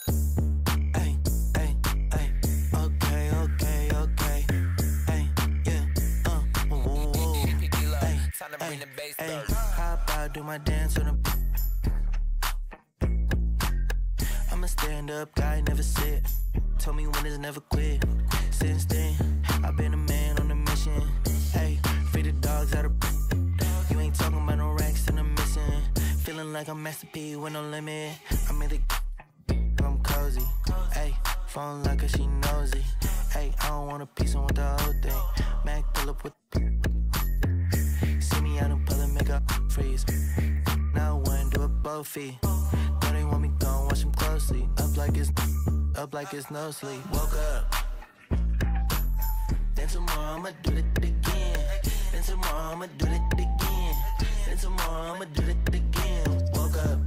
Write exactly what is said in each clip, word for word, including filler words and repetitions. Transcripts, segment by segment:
Ay, ay, ay. Okay, okay, okay. Ay, yeah, uh, woo, woo, woo. Ay, ay, ay. How about do my dance on the? I'm a stand-up guy, never sit. Told me winners never quit. Since then, I've been a man on a mission. Hey, free the dogs out of. You ain't talking about no racks and I'm missing. Feeling like I'm Master P with no limit. I'm in the. I'm cozy. Hey, phone like her, she nosy. Hey, I don't want a piece, I want the whole thing. Mac pull up with. See me out in public, make up freeze. Now I wanna do it both feet. Know they want me gone, watch them closely. Up like it's, up like it's no sleep. Woke up. Then tomorrow I'ma do it again. Then tomorrow I'ma do it again. Then tomorrow I'ma do it again. Woke up.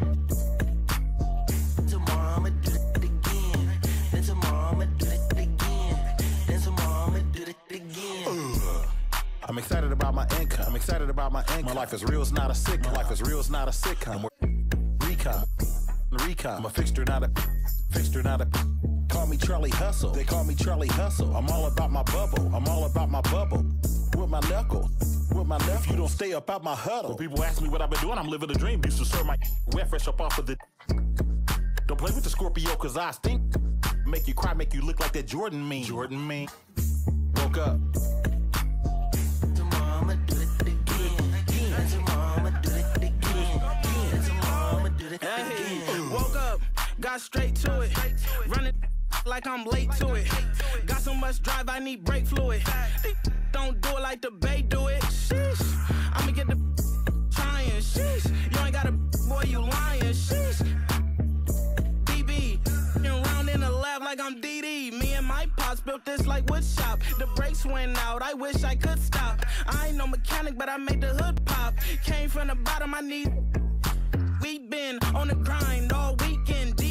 Tomorrow I'ma do it again. Then tomorrow I'ma do it again. Then tomorrow I'ma do it again. Uh, I'm excited about my income. I'm excited about my income. My life is real, it's not a sitcom. My life is real, it's not a sitcom. Recon, recon. I'm a fixture, not a fixture, not a. Call me Charlie Hustle. They call me Charlie Hustle. I'm all about my bubble. I'm all about my bubble. With my knuckle. With my left. If you don't stay up out my huddle. When people ask me what I've been doing, I'm living a dream. Used to serve my wet fresh up off of the. Don't play with the Scorpio, cause I stink. Make you cry, make you look like that Jordan meme. Jordan meme. Woke up. Tomorrow I'ma do it again. And tomorrow I'ma do it again. And tomorrow I'ma do it again. Hey, woke up, got straight to it. Running like I'm late to it. Got so much drive, I need brake fluid. Don't do it like the Bay do it. Sheesh, I'ma get the trying. Sheesh, you ain't got a boy, you lying. Sheesh, D B, around in the lab like I'm D D. Me and my pops built this like wood shop. The brakes went out, I wish I could stop. I ain't no mechanic, but I made the hood pop. Came from the bottom, I need. We been on the grind all weekend.